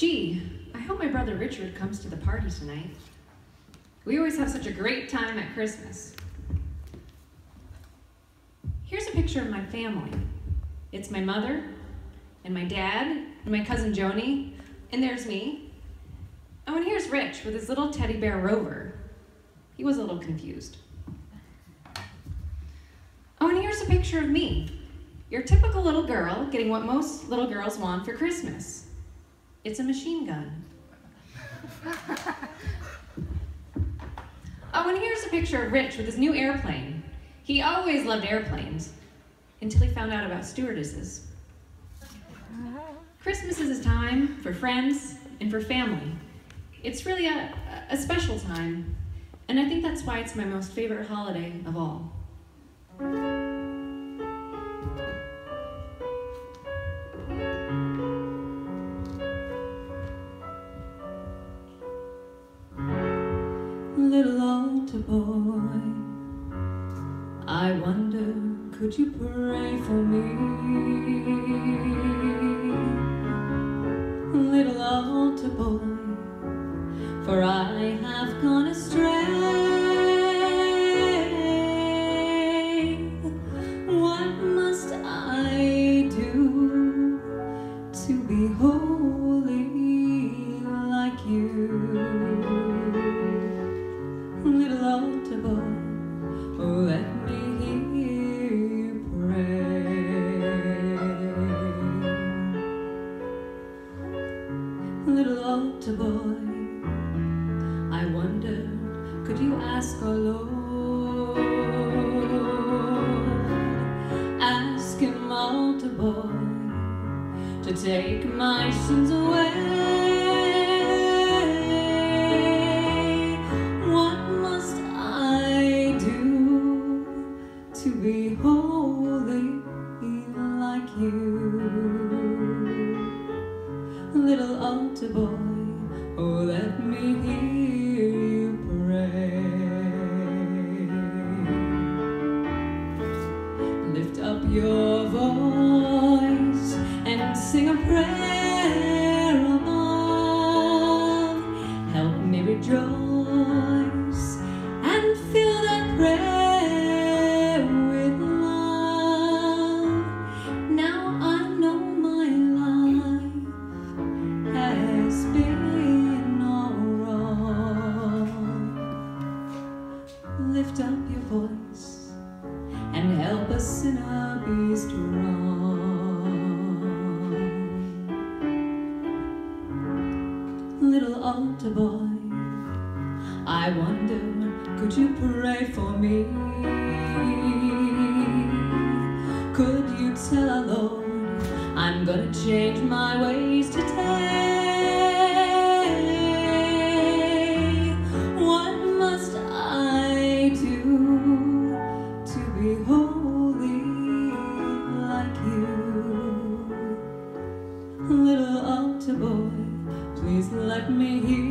Gee, I hope my brother Richard comes to the party tonight. We always have such a great time at Christmas. Here's a picture of my family. It's my mother, and my dad, and my cousin Joni, and there's me. Oh, and here's Rich with his little teddy bear Rover. He was a little confused. Oh, and here's a picture of me, your typical little girl getting what most little girls want for Christmas. It's a machine gun. Oh, and here's a picture of Rich with his new airplane. He always loved airplanes, until he found out about stewardesses. Christmas is a time for friends and for family. It's really a special time, and I think that's why it's my most favorite holiday of all. Little altar boy, I wonder, could you pray for me? Little altar boy, for I have gone astray. What must I do to be holy like you? Little altar boy, oh, let me hear you pray. Little altar boy, I wonder, could you ask our Lord? Ask him, altar boy, to take my sins away. To be holy like you. Little altar boy, oh, let me hear you pray. Lift up your voice and sing a prayer above. Help me rejoice and fill that prayer. Lift up your voice and help a sinner be strong. Little altar boy, I wonder, could you pray for me? Could you tell our Lord I'm gonna change my ways today? Little altar boy, please let me hear